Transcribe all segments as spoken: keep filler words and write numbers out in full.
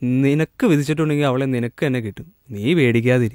നിനക്ക് വിധിച്ചിട്ടുണ്ടെങ്കിൽ അവളെ നിനക്ക് തന്നെ കിട്ടും. നീ പേടിക്കാതിരി.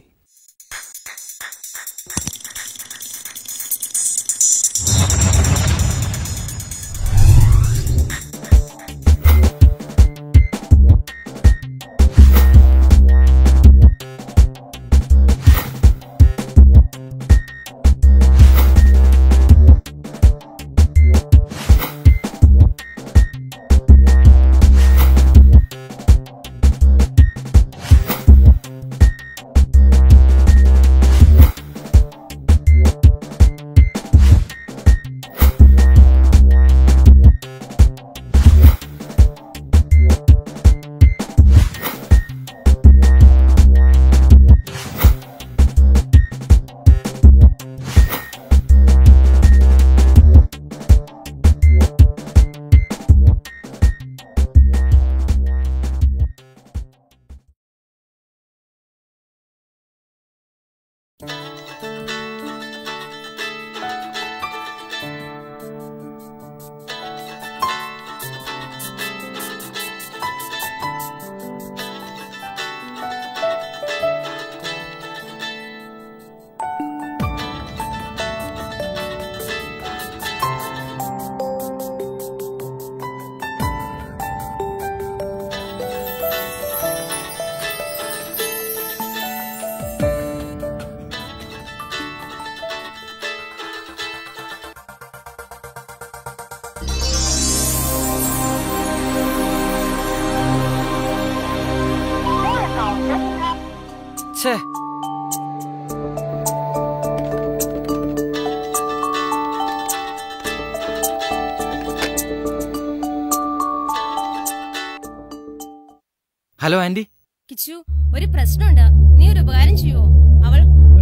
Hello aunty. കിച്ചു, ഒരു പ്രശ്നമുണ്ട്. നീ ഒരു ഉപകാരം ചെയ്യുവോ? അവൾ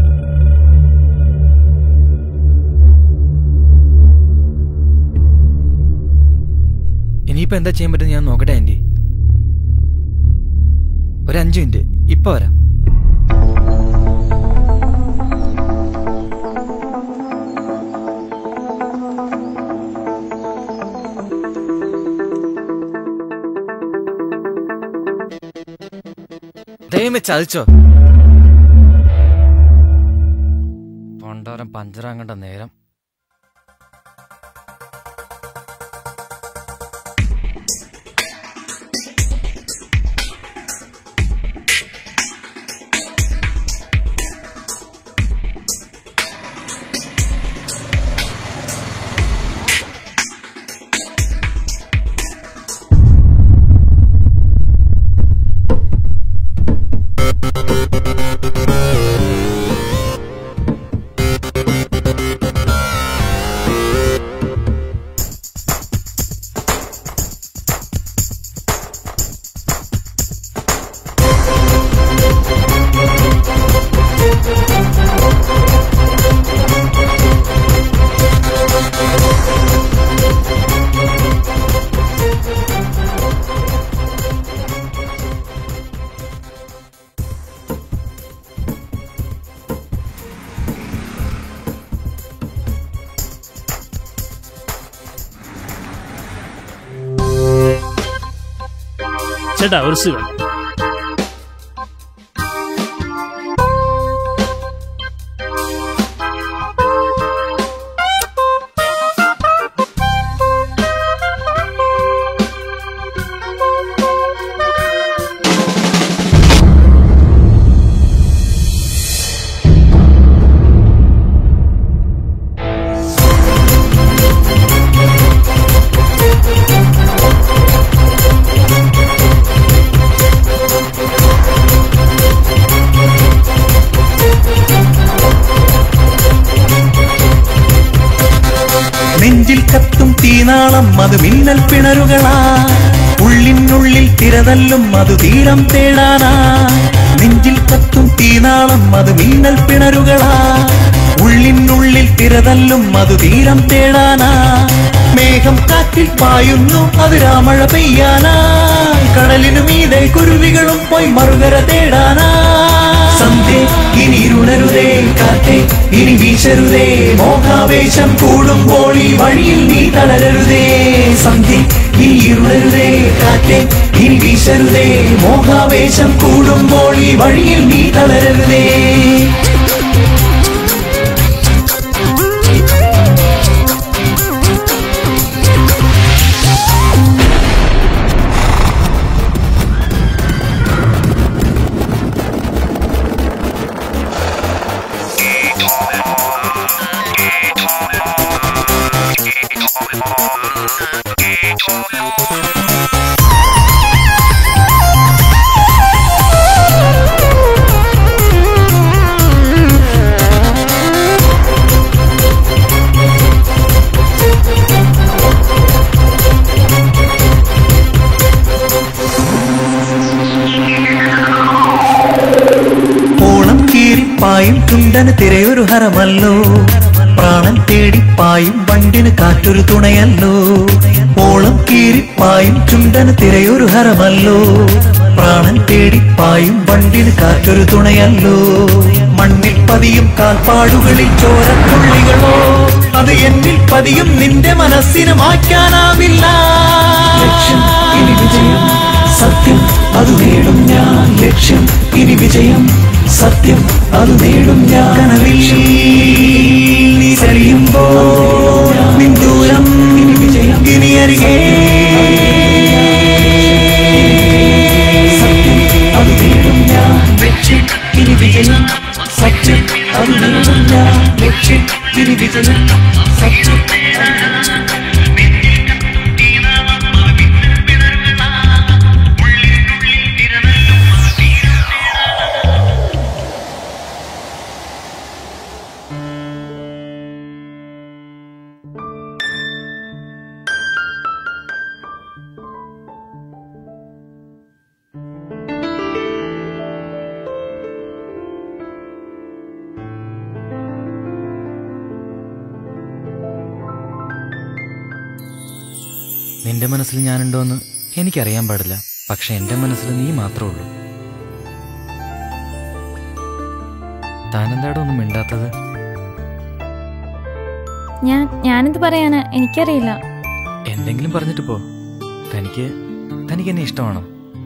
ഇനിയിപ്പോ എന്താ ചെയ്യാൻ പറ്റും ഞാൻ നോക്കട്ടെ ആന്റി. ഒരു അഞ്ചു മിനിറ്റ്, ഇപ്പൊ വരാം. ദൈവമേ, ചതിച്ചോ? പണ്ടാരം പഞ്ചറാങ്ങണ്ട നേരം. ചേട്ടാ ഒരു സുഖം. നെഞ്ചിൽ കത്തും തീനാളം അത് മിന്നൽ പിണരുകളാ, ഉള്ളിനുള്ളിൽ തിരതല്ലും അത് തീരം തേടാനാ. നെഞ്ചിൽ കത്തും തീനാളം അത് മിന്നൽ പിണരുകളാ, ഉള്ളിനുള്ളിൽ തിരതല്ലും അത് തീരം തേടാനാ. മേഘം കാറ്റിൽ പായുന്നു അത് രാമഴ പെയ്യാനാ, കടലിനു മീതെ കുരുവികളും പോയി മറുകര തേടാനാ. സന്ധ്യ ഇനി ഇരുണരുതേ, കാറ്റേ ഇനി വീശരുതേ, മോഹാവേശം കൂടുമ്പോൾ ഈ വഴിയിൽ നീ തളരരുതേ. സന്ധ്യ ഇനി ഇരുണരുതേ, കാറ്റേ ഇനി വീശരുതേ, മോഹാവേശം കൂടുമ്പോൾ ഈ വഴിയിൽ നീ തളരരുതേ. പായും ചുണ്ടന് തിരയൊരു ഹരമല്ലോ, പ്രാണൻ തേടിപ്പായും വണ്ടിന് കാറ്റൊരു തുണയല്ലോ. ഓളം കീറിപ്പായും ചുണ്ടന് തിരയൊരു ഹരമല്ലോ, പ്രാണൻ തേടിപ്പായും വണ്ടിന് കാറ്റൊരു തുണയല്ലോ. മണ്ണിൽ പതിയും കാൽപ്പാടുകളിൽ ചോരത്തുള്ളികളോ, അത് എന്നിൽ പതിയും നിന്റെ മനസ്സിന് മായ്ക്കാനാവില്ല. ലക്ഷ്യം ഇനി വിജയം, സത്യം അത് നേടും ഞാൻ. ലക്ഷ്യം ഇനി വിജയം, സത്യം അത് നേടും ഞാൻ. കനവിൽ നീ ചലിയുമ്പോൾ നിൻ ദൂരം ഇനി വിജയം, ഇനി അരികെ സത്യം അത് നേടും ഞാൻ. ലക്ഷ്യം ഇനി വിജയം, സത്യം അത് നേടും ഞാൻ. ലക്ഷ്യം ഇനി വിജയം, സത്യം നിന്റെ മനസ്സിൽ ഞാനുണ്ടോന്ന് എനിക്കറിയാൻ പാടില്ല, പക്ഷെ എന്റെ മനസ്സിൽ നീ മാത്രമേ ഉള്ളൂ. താനെന്താടോ ഒന്നും മിണ്ടാത്തത്? ഞാൻ ഞാനെന്ത് പറയാനാ, എനിക്കറിയില്ല. എന്തെങ്കിലും പറഞ്ഞിട്ട് പോ. തനിക്ക് തനിക്ക് എന്നെ ഇഷ്ടമാണോ?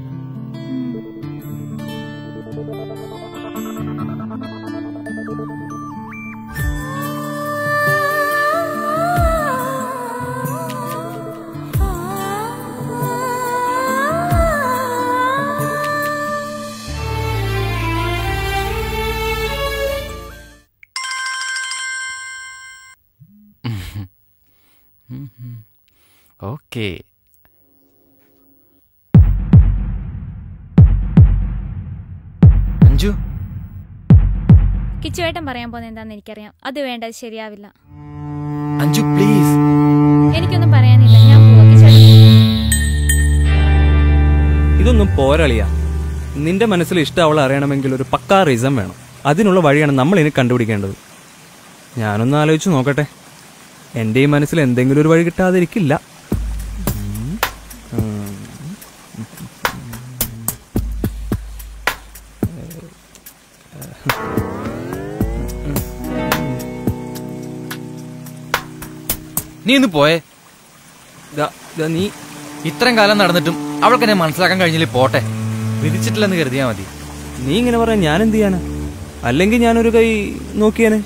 ഓക്കേ. അഞ്ജു, കിച്ചുവേട്ടൻ പറയാൻ പോകുന്നത് എന്താന്ന് എനിക്കറിയാം. അത് വേണ്ട, അത് ശരിയാവില്ല. അഞ്ജു പ്ലീസ്. എനിക്കൊന്നും പറയാനില്ല, ഞാൻ പോവാ. കിച്ചുവേട്ടൻ ഇതൊന്നും പോരളിയാ. നിന്റെ മനസ്സിൽ ഇഷ്ടം അവളെ അറിയണമെങ്കിൽ ഒരു പക്കാ റീസൺ വേണം. അതിനുള്ള വഴിയാണ് നമ്മൾ ഇനി കണ്ടുപിടിക്കേണ്ടത്. ഞാനൊന്ന് ആലോചിച്ച് നോക്കട്ടെ. എൻ്റെ ഈ മനസ്സിൽ എന്തെങ്കിലും ഒരു വഴി കിട്ടാതിരിക്കില്ല. നീ ഒന്ന് പോയേ. നീ ഇത്രയും കാലം നടന്നിട്ടും അവൾക്ക് എന്നെ മനസ്സിലാക്കാൻ കഴിഞ്ഞില്ലേ? പോട്ടെ, വിധിച്ചിട്ടില്ലെന്ന് കരുതിയാ മതി. നീ ഇങ്ങനെ പറയാൻ ഞാൻ എന്ത് ചെയ്യാനാ? അല്ലെങ്കിൽ ഞാനൊരു കൈ നോക്കിയാനെ.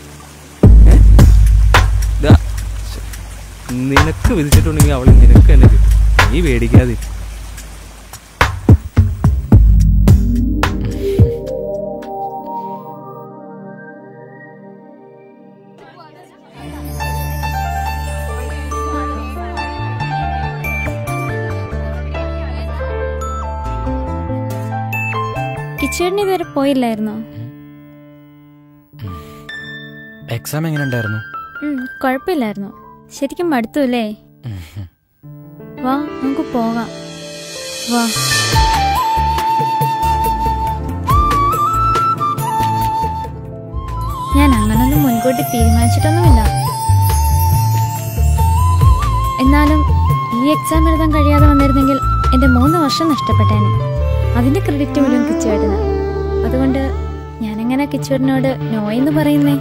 നിനക്ക് വിധിച്ചിട്ടുണ്ടെങ്കിൽ അവൾ നിനക്ക് തന്നെ കിട്ടും. നീ പേടിക്കാതെ. കിച്ചുവേട്ടൻ ഇതുവരെ പോയില്ലായിരുന്നോ? എക്സാം എങ്ങനെ ഉണ്ടായിരുന്നു? കുഴപ്പമില്ലായിരുന്നു. ശരിക്കും മടുത്തു അല്ലേ? വാ, നമുക്ക് പോകാം. വാ. ഞാൻ അങ്ങനൊന്നും മുൻകൂട്ടി തീരുമാനിച്ചിട്ടൊന്നുമില്ല. എന്നാലും ഈ എക്സാം എഴുതാൻ കഴിയാതെ വന്നിരുന്നെങ്കിൽ എന്റെ മൂന്ന് വർഷം നഷ്ടപ്പെട്ടേനെ. അതിന്റെ ക്രെഡിറ്റ് മുഴുവൻ കിച്ചുവേട്ടന്. അതുകൊണ്ട് ഞാനെങ്ങനെ കിച്ചുവേട്ടനോട് നോ എന്ന് പറയുന്നേ?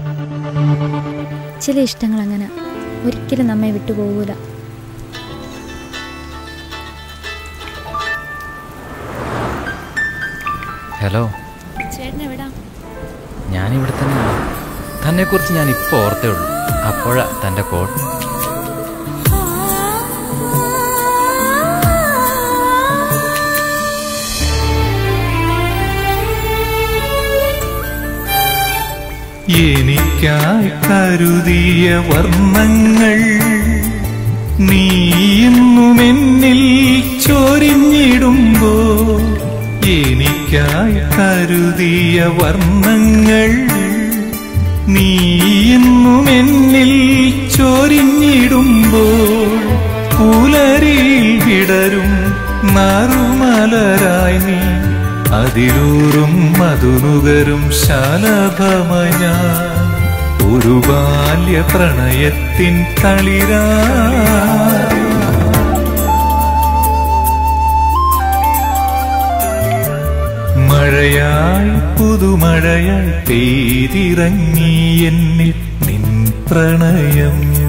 ചില ഇഷ്ടങ്ങൾ അങ്ങനെ ഒരിക്കലും നമ്മെ വിട്ടുപോകൂല. ഹലോ. ചേട്ടൻ എവിടാ? ഞാനിവിടെ തന്നെയാണ്. തന്നെക്കുറിച്ച് ഞാൻ ഇപ്പോൾ ഓർത്തേ ഉള്ളൂ. അപ്പോഴാ തൻ്റെ കോൾ. എനിക്കായി കരുതിയ വർണ്ണങ്ങൾ നീയെന്നും എന്നിൽ ചൊരിഞ്ഞിടുമ്പോ, എനിക്കായി കരുതിയ വർണ്ണങ്ങൾ നീയെന്നും എന്നിൽ ചൊരിഞ്ഞിടുമ്പോൾ, പുലരിയിൽ വിടരും നറുമലരായി നീ, അതിലൂറും മധുനുകരും ശലഭമയ ഞാൻ, ഒരു ബാല്യ പ്രണയത്തിൻ തളിരാ. മഴയായി പുതുമഴയായി പെയ്തിറങ്ങി എന്നിൽ നിൻ പ്രണയം.